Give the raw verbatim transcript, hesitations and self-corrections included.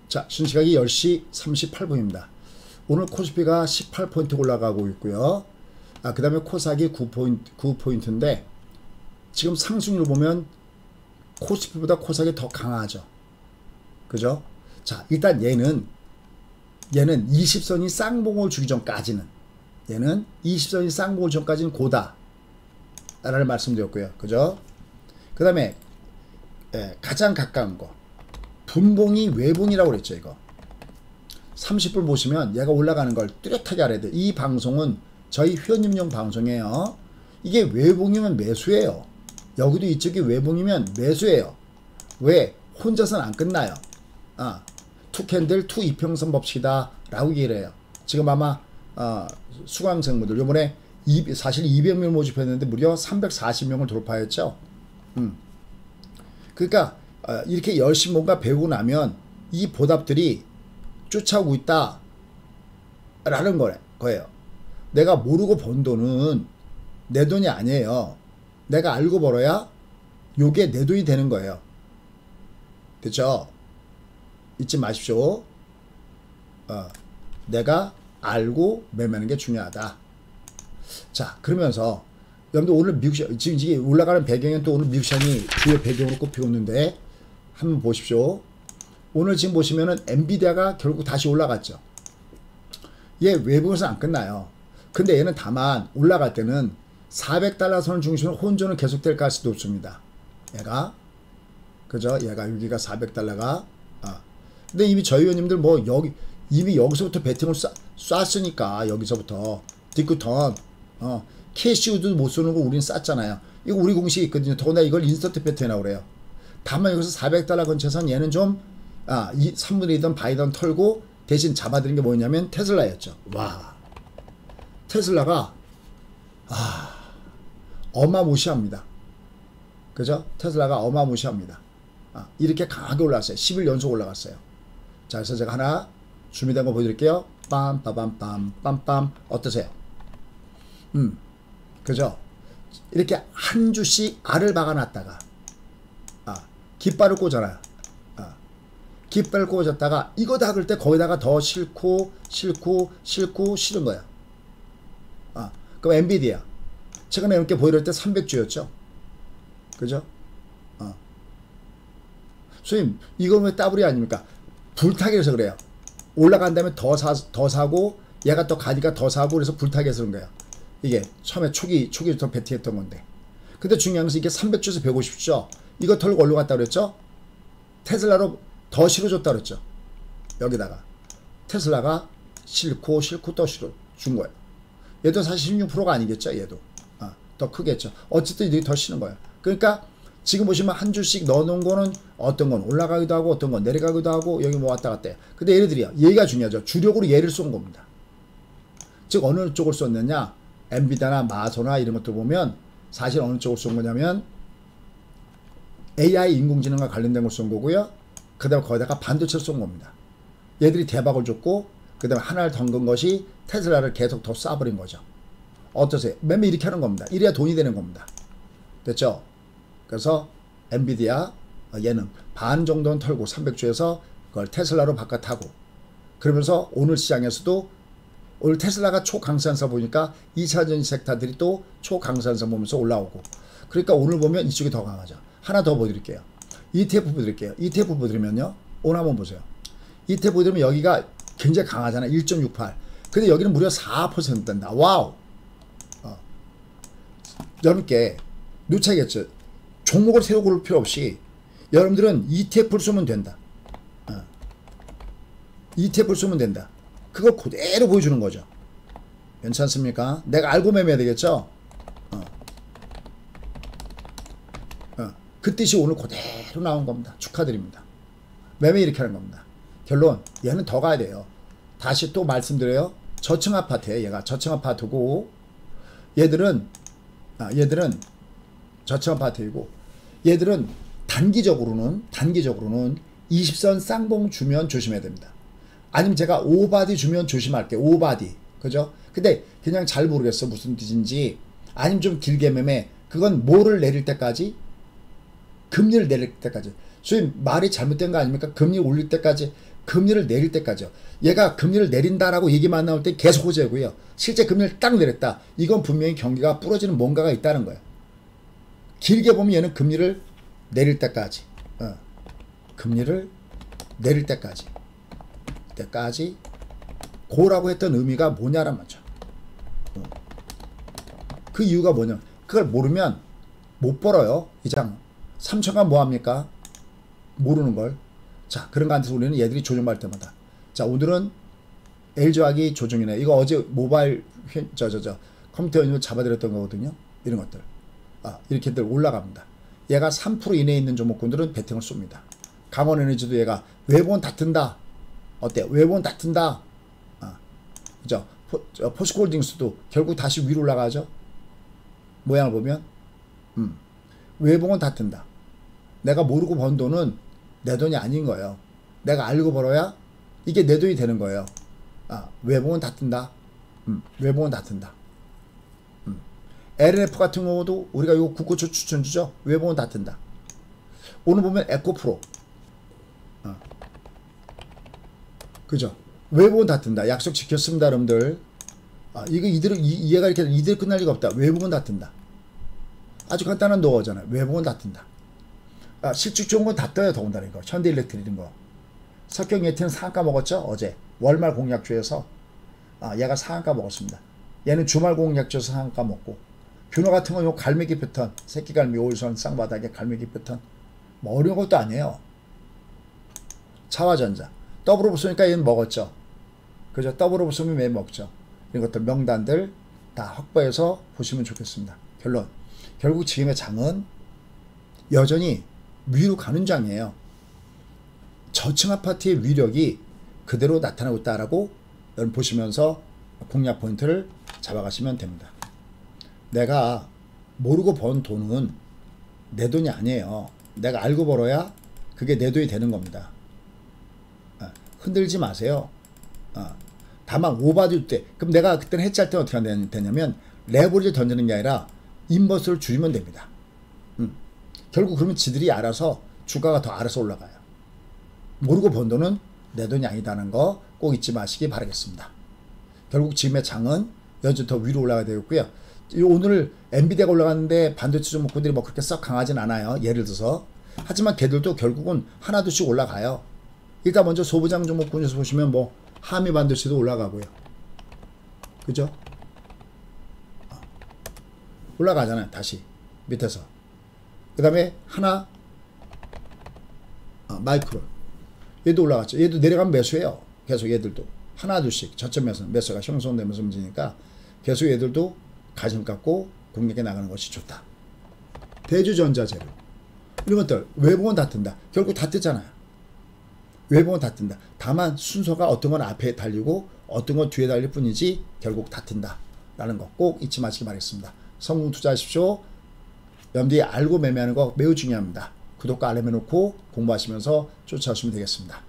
자, 현시각이 열 시 삼십팔 분입니다. 오늘 코스피가 십팔 포인트 올라가고 있고요. 아, 그 다음에 코스닥이 구 포인트, 구 포인트인데 지금 상승률 보면 코스피보다 코스닥이 더 강하죠. 그죠? 자, 일단 얘는 얘는 이십 선이 쌍봉을 주기 전까지는 얘는 이십 선이 쌍봉을 전까지는 고다 라는 말씀드렸고요. 그죠? 그 다음에 예, 가장 가까운 거 분봉이 외봉이라고 그랬죠. 이거 삼십 분 보시면 얘가 올라가는 걸 뚜렷하게 알아야 돼요. 이 방송은 저희 회원님용 방송이에요. 이게 외봉이면 매수예요. 여기도 이쪽이 외봉이면 매수예요. 왜? 혼자서는 안 끝나요. 아, 투 캔들 투 이평선 법칙이다 라고 얘기를 해요. 지금 아마 어, 수강생분들 요번에 이, 사실 이백 명 모집했는데 무려 삼백사십 명을 돌파했죠. 음. 그러니까 어, 이렇게 열심히 뭔가 배우고 나면 이 보답들이 쫓아오고 있다 라는 거예요. 내가 모르고 번 돈은 내 돈이 아니에요. 내가 알고 벌어야 요게 내 돈이 되는 거예요. 됐죠? 잊지 마십시오. 어, 내가 알고 매매하는 게 중요하다. 자, 그러면서 여러분들 오늘 미국 시장, 지금 이게 올라가는 배경은 또 오늘 미국 시장이 주요 배경으로 꼽히고 있는데 한번 보십시오. 오늘 지금 보시면은 엔비디아가 결국 다시 올라갔죠. 얘 외부에서 안 끝나요. 근데 얘는 다만 올라갈 때는 사백 달러 선을 중심으로 혼조는 계속될 가능성이 높습니다. 얘가 그죠? 얘가 여기가 사백 달러가 아. 근데 이미 저희 의원님들 뭐 여기 이미 여기서부터 배팅을 쏴, 쐈으니까 여기서부터 디쿠턴 어 캐시우도 못 쏘는 거 우리는 쌌잖아요. 이거 우리 공식이 있거든요. 더구나 이걸 인서트 배팅이라고 그래요. 다만 여기서 사백 달러 근처에선 얘는 좀 아, 이 삼분의 이든 바이든 털고 대신 잡아들인 게 뭐냐면 테슬라였죠. 와, 테슬라가 아, 어마무시합니다. 그죠? 테슬라가 어마무시합니다. 아, 이렇게 강하게 올라갔어요. 십 일 연속 올라갔어요. 자, 그래서 제가 하나 준비된 거 보여드릴게요. 빰, 빠밤, 빰, 빰빰. 어떠세요? 음, 그죠? 이렇게 한 주씩 알을 박아놨다가, 아, 깃발을 꽂아놔요. 아, 깃발을 꽂았다가, 이거 닦을 때 거기다가 더 싣고, 싣고, 싣고, 실은 거야. 아, 그럼 엔비디아. 최근에 이렇게 보여드릴 때 삼백 주였죠? 그죠? 어. 선생님, 이건 왜 따블이 아닙니까? 불타게 해서 그래요. 올라간 다음에 더 사, 더 사고, 얘가 또 가니까 더 사고, 그래서 불타게 해서 그런 거예요. 이게 처음에 초기, 초기부터 배팅했던 건데. 근데 중요한 것은 이게 삼백 주에서 백오십 주죠? 이거 털고 올라갔다 갔다 그랬죠? 테슬라로 더 실어줬다 그랬죠? 여기다가. 테슬라가 싫고, 싫고 또 실어 준 거예요. 얘도 사실 십육 퍼센트가 아니겠죠? 얘도. 아, 더 크겠죠? 어쨌든 이들이 더 쉬는 거예요. 그러니까 지금 보시면 한 주씩 넣어놓은 거는 어떤 건 올라가기도 하고 어떤 건 내려가기도 하고 여기 뭐 왔다 갔다 해요. 근데 얘네들이요. 얘가 중요하죠. 주력으로 얘를 쏜 겁니다. 즉 어느 쪽을 쏜느냐. 엔비디아나 마소나 이런 것들 보면 사실 어느 쪽을 쏜 거냐면 에이아이 인공지능과 관련된 걸 쏜 거고요. 그 다음에 거기다가 반도체를 쏜 겁니다. 얘들이 대박을 줬고 그 다음에 하나를 던건 것이 테슬라를 계속 더 쏴버린 거죠. 어떠세요? 매매 이렇게 하는 겁니다. 이래야 돈이 되는 겁니다. 됐죠? 그래서 엔비디아 얘는 반 정도는 털고 삼백 주에서 그걸 테슬라로 바꿔타고 그러면서 오늘 시장에서도 오늘 테슬라가 초강세한사 보니까 이 차 전지 섹터들이 또 초강세한사 보면서 올라오고 그러니까 오늘 보면 이쪽이 더 강하죠. 하나 더 보여드릴게요. 이티에프 보여드릴게요. 이티에프 보여드리면요. 오늘 한번 보세요. 이티에프 보여드리면 여기가 굉장히 강하잖아. 일 점 육팔. 근데 여기는 무려 사 퍼센트 된다. 와우. 어. 여러분께 놓쳐야겠죠. 종목을 새로 고를 필요 없이 여러분들은 이티에프를 쏘면 된다. 어. 이티에프를 쏘면 된다. 그거 그대로 보여주는 거죠. 괜찮습니까? 내가 알고 매매해야 되겠죠? 어. 어. 그 뜻이 오늘 그대로 나온 겁니다. 축하드립니다. 매매 이렇게 하는 겁니다. 결론, 얘는 더 가야 돼요. 다시 또 말씀드려요. 저층 아파트에 얘가 저층 아파트고 얘들은 아, 얘들은 저층 아파트이고 얘들은 단기적으로는 단기적으로는 이십 선 쌍봉 주면 조심해야 됩니다. 아니면 제가 오바디 주면 조심할게요. 오바디. 그죠? 근데 그냥 잘 모르겠어. 무슨 뜻인지. 아니면 좀 길게 매매. 그건 뭐를 내릴 때까지? 금리를 내릴 때까지. 소위 말이 잘못된 거 아닙니까? 금리 올릴 때까지. 금리를 내릴 때까지요. 얘가 금리를 내린다라고 얘기만 나올 때 계속 호재고요. 실제 금리를 딱 내렸다. 이건 분명히 경기가 부러지는 뭔가가 있다는 거예요. 길게 보면 얘는 금리를 내릴 때까지, 어. 금리를 내릴 때까지, 때까지 고라고 했던 의미가 뭐냐란 말이죠. 어. 그 이유가 뭐냐? 그걸 모르면 못 벌어요. 이장 삼천만 뭐합니까? 모르는 걸. 자, 그런 거 한테서 우리는 얘들이 조정할 때마다. 자, 오늘은 엘지화학이 조정이네. 이거 어제 모바일 저 저 저 컴퓨터 연료 잡아드렸던 거거든요. 이런 것들. 아, 이렇게들 올라갑니다. 얘가 삼 퍼센트 이내에 있는 종목군들은 베팅을 쏩니다. 강원에너지도 얘가 외봉은 다 튼다. 어때? 외봉은 다 튼다. 아, 그죠? 포, 포스코홀딩스도 결국 다시 위로 올라가죠. 모양을 보면, 음, 외봉은 다 튼다. 내가 모르고 번 돈은 내 돈이 아닌 거예요. 내가 알고 벌어야 이게 내 돈이 되는 거예요. 아, 외봉은 다 뜬다. 음, 외봉은 다 뜬다. 음. 엘엔에프 같은 경우도 우리가 이거 국고초 추천주죠. 외봉은 다 뜬다. 오늘 보면 에코프로. 어. 그죠? 외봉은 다 뜬다. 약속 지켰습니다, 여러분들. 아, 이거 이대로, 이, 이해가 이렇게 이대로 끝날 리가 없다. 외봉은 다 뜬다. 아주 간단한 노어잖아요. 외봉은 다 뜬다. 아, 실적 좋은 건 다 떠요. 더군다나 이거. 현대일렉트릭 이런 거. 석경예티는 상한가 먹었죠. 어제. 월말 공약주에서. 아, 얘가 상한가 먹었습니다. 얘는 주말 공약주에서 상한가 먹고. 뷰너 같은 건 요 갈매기 패턴. 새끼 갈매기 오일선 쌍바닥에 갈매기 패턴. 뭐 어려운 것도 아니에요. 차와전자. 더블 오브쏘니까 얘는 먹었죠. 그죠? 더블 오브쏘면 왜 먹죠. 이런 것들 명단들 다 확보해서 보시면 좋겠습니다. 결론. 결국 지금의 장은 여전히 위로 가는 장이에요. 저층 아파트의 위력이 그대로 나타나고 있다라고 여러분 보시면서 공략 포인트를 잡아가시면 됩니다. 내가 모르고 번 돈은 내 돈이 아니에요. 내가 알고 벌어야 그게 내 돈이 되는 겁니다. 흔들지 마세요. 다만 오버줄 때, 그럼 내가 그때는 해지할 때는 어떻게 되냐면 레버리지를 던지는 게 아니라 인버스를 줄이면 됩니다. 음. 결국 그러면 지들이 알아서 주가가 더 알아서 올라가요. 모르고 번 돈은 내 돈이 아니다는 거 꼭 잊지 마시기 바라겠습니다. 결국 지금의 장은 여전히 더 위로 올라가야 되겠고요. 오늘 엔비디아가 올라갔는데 반도체 종목군들이 뭐 그렇게 썩 강하진 않아요. 예를 들어서. 하지만 걔들도 결국은 하나둘씩 올라가요. 일단 먼저 소부장 종목군에서 보시면 뭐 하미 반도체도 올라가고요. 그죠? 올라가잖아요. 다시 밑에서. 그 다음에 하나 아, 마이크론 얘도 올라갔죠. 얘도 내려가면 매수해요. 계속 얘들도 하나 둘씩 저점에서 매수가 형성되면서 움직이니까 계속 얘들도 가슴 깎고 공략에 나가는 것이 좋다. 대주전자재료 이런 것들 외봉은 다 뜬다. 결국 다 뜨잖아요. 외봉은 다 뜬다. 다만 순서가 어떤 건 앞에 달리고 어떤 건 뒤에 달릴 뿐이지 결국 다 뜬다 라는 거 꼭 잊지 마시기 바라겠습니다. 성공 투자하십시오. 여러분들이 알고 매매하는 거 매우 중요합니다. 구독과 알람 해놓고 공부하시면서 쫓아오시면 되겠습니다.